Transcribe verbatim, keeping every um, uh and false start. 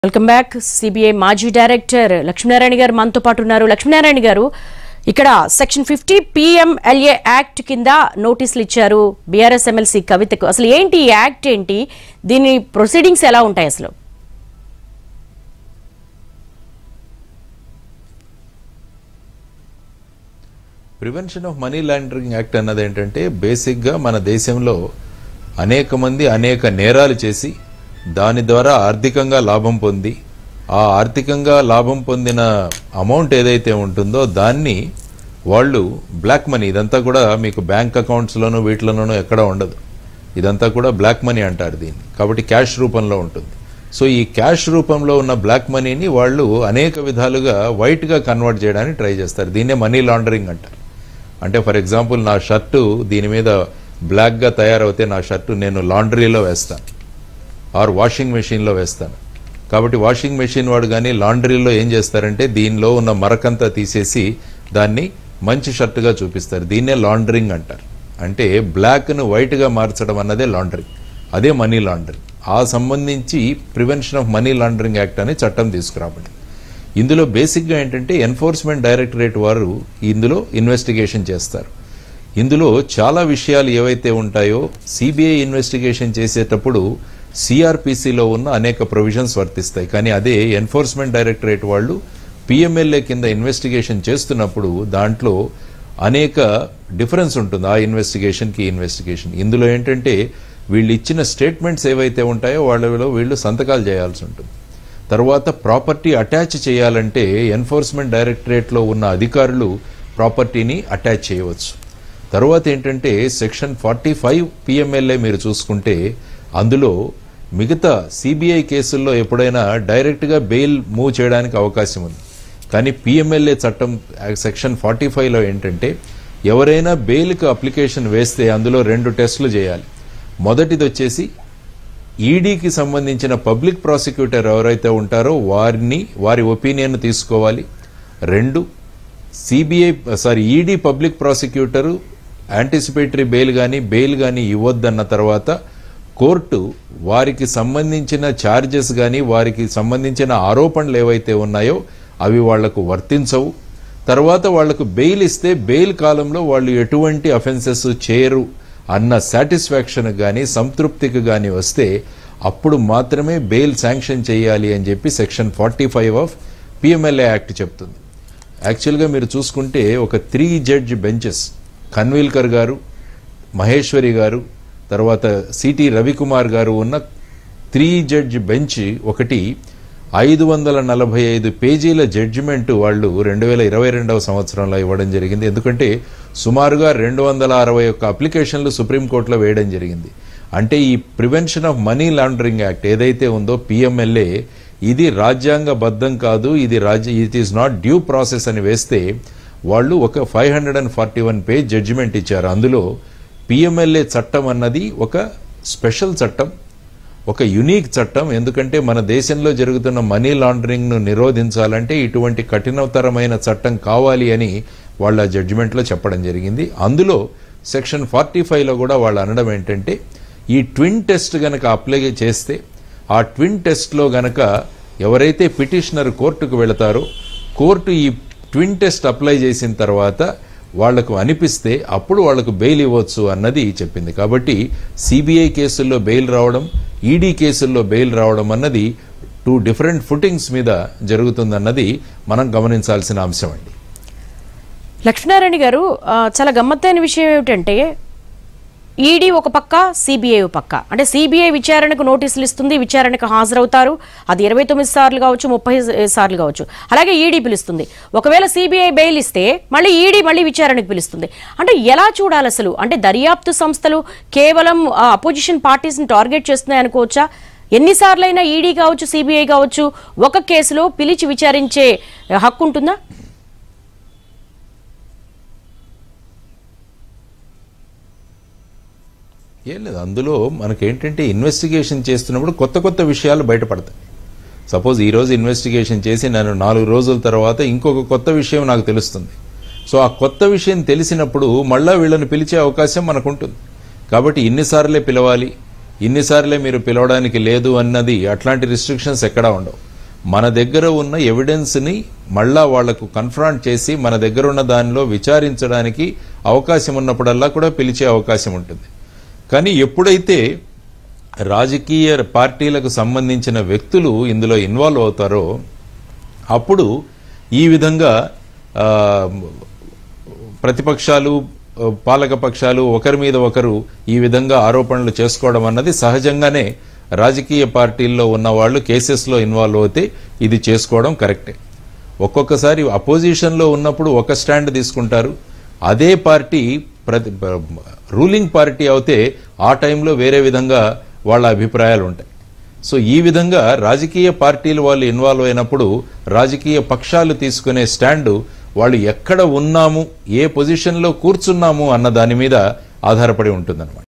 Welcome back. CBI మాజీ director Lakshmi Narayana garu మనతో పాటు ఉన్నారు. లక్ష్మీ నారాయణ గారు, ఇక్కడ సెక్షన్ ఫిఫ్టీ పిఎంఎల్ఏ యాక్ట్ కింద నోటీసులు ఇచ్చారు బీఆర్ఎస్ ఎమ్మెల్సీ కవితకు. అసలు ఏంటి ఈ యాక్ట్, ఏంటి దీని ప్రొసీడింగ్స్ ఎలా ఉంటాయి అసలు? Prevention of money laundering act అన్నది ఏంటంటే, బేసిక్గా మన దేశంలో అనేక మంది అనేక నేరాలు చేసి దాని ద్వారా ఆర్థికంగా లాభం పొంది ఆ ఆర్థికంగా లాభం పొందిన అమౌంట్ ఏదైతే ఉంటుందో దాన్ని వాళ్ళు బ్లాక్ మనీ, ఇదంతా కూడా మీకు బ్యాంక్ అకౌంట్స్లోనూ వీటిలోనూ ఎక్కడ ఉండదు, ఇదంతా కూడా బ్లాక్ మనీ అంటారు దీన్ని. కాబట్టి క్యాష్ రూపంలో ఉంటుంది. సో ఈ క్యాష్ రూపంలో ఉన్న బ్లాక్ మనీని వాళ్ళు అనేక విధాలుగా వైట్గా కన్వర్ట్ చేయడానికి ట్రై చేస్తారు. దీన్నే మనీ లాండరింగ్ అంటారు. అంటే ఫర్ ఎగ్జాంపుల్, నా షర్టు దీని మీద బ్లాక్గా తయారవుతే నా షర్టు నేను లాండ్రీలో వేస్తాను ఆర్ వాషింగ్ మెషిన్లో వేస్తాను. కాబట్టి వాషింగ్ మెషిన్ వాడు కానీ లాండ్రీలో ఏం చేస్తారంటే దీనిలో ఉన్న మరకంతా తీసేసి దాన్ని మంచి షర్టుగా చూపిస్తారు. దీన్నే లాండరింగ్ అంటారు. అంటే బ్లాక్ను వైట్గా మార్చడం అన్నదే లాండరింగ్, అదే మనీ లాండరింగ్. ఆ సంబంధించి prevention of money laundering act అనే చట్టం తీసుకురాబడింది. ఇందులో బేసిక్గా ఏంటంటే ఎన్ఫోర్స్మెంట్ డైరెక్టరేట్ వారు ఇందులో ఇన్వెస్టిగేషన్ చేస్తారు. ఇందులో చాలా విషయాలు ఏవైతే ఉంటాయో సిబిఐ ఇన్వెస్టిగేషన్ చేసేటప్పుడు సిఆర్పిసిలో ఉన్న అనేక ప్రొవిజన్స్ వర్తిస్తాయి. కానీ అదే ఎన్ఫోర్స్మెంట్ డైరెక్టరేట్ వాళ్ళు పిఎంఎల్ఏ కింద ఇన్వెస్టిగేషన్ చేస్తున్నప్పుడు దాంట్లో అనేక డిఫరెన్స్ ఉంటుంది ఆ ఇన్వెస్టిగేషన్కి ఇన్వెస్టిగేషన్. ఇందులో ఏంటంటే వీళ్ళు ఇచ్చిన స్టేట్మెంట్స్ ఏవైతే ఉంటాయో వాళ్ళలో వీళ్ళు సంతకాలు చేయాల్సి ఉంటుంది. తర్వాత ప్రాపర్టీ అటాచ్ చేయాలంటే ఎన్ఫోర్స్మెంట్ డైరెక్టరేట్లో ఉన్న అధికారులు ప్రాపర్టీని అటాచ్ చేయవచ్చు. తర్వాత ఏంటంటే సెక్షన్ ఫార్టీ ఫైవ్ పిఎంఎల్ఏ మీరు చూసుకుంటే అందులో మిగతా సిబిఐ కేసుల్లో ఎప్పుడైనా డైరెక్ట్గా బెయిల్ మూవ్ చేయడానికి అవకాశం ఉంది. కానీ పిఎంఎల్ఏ చట్టం సెక్షన్ ఫార్టీ ఫైవ్లో ఏంటంటే ఎవరైనా బెయిల్కి అప్లికేషన్ వేస్తే అందులో రెండు టెస్టులు చేయాలి. మొదటిది వచ్చేసి ఈడీకి సంబంధించిన పబ్లిక్ ప్రాసిక్యూటర్ ఎవరైతే ఉంటారో వారిని వారి ఒపీనియన్ తీసుకోవాలి. రెండు, CBI sorry ED public prosecutor anticipatory bail కానీ బెయిల్ కానీ ఇవ్వద్దన్న తర్వాత కోర్టు వారికి సంబంధించిన ఛార్జెస్ కానీ వారికి సంబంధించిన ఆరోపణలు ఏవైతే ఉన్నాయో అవి వాళ్లకు వర్తించవు. తర్వాత వాళ్లకు బెయిల్ ఇస్తే బెయిల్ కాలంలో వాళ్ళు ఎటువంటి అఫెన్సెస్ చేయరు అన్న సాటిస్ఫాక్షన్ కానీ సంతృప్తికి కానీ వస్తే అప్పుడు మాత్రమే బెయిల్ శాంక్షన్ చేయాలి అని చెప్పి section forty five of PMLA act చెప్తుంది. యాక్చువల్గా మీరు చూసుకుంటే ఒక త్రీ జడ్జ్ బెంచెస్, ఖన్విల్కర్ గారు, మహేశ్వరి గారు, తర్వాత సిటి రవికుమార్ గారు ఉన్న త్రీ జడ్జ్ బెంచ్ ఒకటి ఐదు వందల నలభై ఐదు పేజీల జడ్జిమెంట్ వాళ్ళు రెండు వేల ఇరవై రెండవ సంవత్సరంలో ఇవ్వడం జరిగింది. ఎందుకంటే సుమారుగా రెండు వందల అరవై ఒక్క అప్లికేషన్లు సుప్రీంకోర్టులో వేయడం జరిగింది. అంటే ఈ prevention of money laundering act ఏదైతే ఉందో పిఎంఎల్ఏ, ఇది రాజ్యాంగబద్ధం కాదు, ఇది రాజ్య it is not due process అని వేస్తే వాళ్ళు ఒక five hundred and forty one page judgment ఇచ్చారు. అందులో పిఎంఎల్ఏ చట్టం అన్నది ఒక స్పెషల్ చట్టం, ఒక యునీక్ చట్టం. ఎందుకంటే మన దేశంలో జరుగుతున్న మనీ లాండరింగ్ను నిరోధించాలంటే ఇటువంటి కఠినతరమైన చట్టం కావాలి అని వాళ్ళ జడ్జిమెంట్లో చెప్పడం జరిగింది. అందులో సెక్షన్ ఫార్టీ ఫైవ్లో కూడా వాళ్ళు అనడం ఏంటంటే ఈ ట్విన్ టెస్ట్ గనక అప్లై చేస్తే ఆ ట్విన్ టెస్ట్లో గనక ఎవరైతే పిటిషనర్ కోర్టుకు వెళతారో కోర్టు ఈ ట్విన్ టెస్ట్ అప్లై చేసిన తర్వాత వాళ్లకు అనిపిస్తే అప్పుడు వాళ్లకు బెయిల్ ఇవ్వచ్చు అన్నది చెప్పింది. కాబట్టి సిబిఐ కేసుల్లో బెయిల్ రావడం, ఈడీ కేసుల్లో బెయిల్ రావడం అన్నది టూ డిఫరెంట్ ఫుటింగ్స్ మీద జరుగుతుందన్నది మనం గమనించాల్సిన అంశం అండి. లక్ష్మీనారాయణ గారు, చాలా గమ్మత్తైన విషయం ఏమిటంటే ఈడీ ఒక పక్క, సిబిఐ ఒక పక్క. అంటే సిబిఐ విచారణకు నోటీసులు ఇస్తుంది, విచారణకు హాజరవుతారు. అది ఇరవై తొమ్మిది సార్లు కావచ్చు, ముప్పై సార్లు కావచ్చు. అలాగే ఈడీ పిలుస్తుంది. ఒకవేళ సిబిఐ బెయిల్ ఇస్తే మళ్ళీ ఈడీ మళ్ళీ విచారణకు పిలుస్తుంది. అంటే ఎలా చూడాలి అసలు? అంటే దర్యాప్తు సంస్థలు కేవలం అపోజిషన్ పార్టీస్ని టార్గెట్ చేస్తున్నాయి అనుకోవచ్చా? ఎన్నిసార్లైనా ఈడీ కావచ్చు, సిబిఐ కావచ్చు ఒక కేసులో పిలిచి విచారించే హక్కు ఉంటుందా? ఏం లేదు, అందులో మనకేంటంటే ఇన్వెస్టిగేషన్ చేస్తున్నప్పుడు కొత్త కొత్త విషయాలు బయటపడతాయి. సపోజ్ ఈరోజు ఇన్వెస్టిగేషన్ చేసి నేను నాలుగు రోజుల తర్వాత ఇంకొక కొత్త విషయం నాకు తెలుస్తుంది. సో ఆ కొత్త విషయం తెలిసినప్పుడు మళ్ళా వీళ్ళని పిలిచే అవకాశం మనకు ఉంటుంది. కాబట్టి ఇన్నిసార్లే పిలవాలి, ఇన్నిసార్లే మీరు పిలవడానికి లేదు అన్నది అట్లాంటి రిస్ట్రిక్షన్స్ ఎక్కడా ఉండవు. మన దగ్గర ఉన్న ఎవిడెన్స్ని మళ్ళా వాళ్లకు కన్ఫ్రాంట్ చేసి మన దగ్గర ఉన్న దానిలో విచారించడానికి అవకాశం ఉన్నప్పుడల్లా కూడా పిలిచే అవకాశం ఉంటుంది. కానీ ఎప్పుడైతే రాజకీయ పార్టీలకు సంబంధించిన వ్యక్తులు ఇందులో ఇన్వాల్వ్ అవుతారో అప్పుడు ఈ విధంగా ప్రతిపక్షాలు పాలక పక్షాలు ఒకరి మీద ఒకరు ఈ విధంగా ఆరోపణలు చేసుకోవడం అన్నది సహజంగానే రాజకీయ పార్టీల్లో ఉన్న వాళ్ళు కేసెస్లో ఇన్వాల్వ్ అవుతే ఇది చేసుకోవడం కరెక్టే. ఒక్కొక్కసారి అపోజిషన్లో ఉన్నప్పుడు ఒక స్టాండ్ తీసుకుంటారు, అదే పార్టీ ప్రతి రూలింగ్ పార్టీ అవుతే ఆ టైంలో వేరే విధంగా వాళ్ళ అభిప్రాయాలు ఉంటాయి. సో ఈ విధంగా రాజకీయ పార్టీలు వాళ్ళు ఇన్వాల్వ్ అయినప్పుడు రాజకీయ పక్షాలు తీసుకునే స్టాండు వాళ్ళు ఎక్కడ ఉన్నాము, ఏ పొజిషన్లో కూర్చున్నాము అన్న దాని మీద ఆధారపడి ఉంటుందన్నమాట.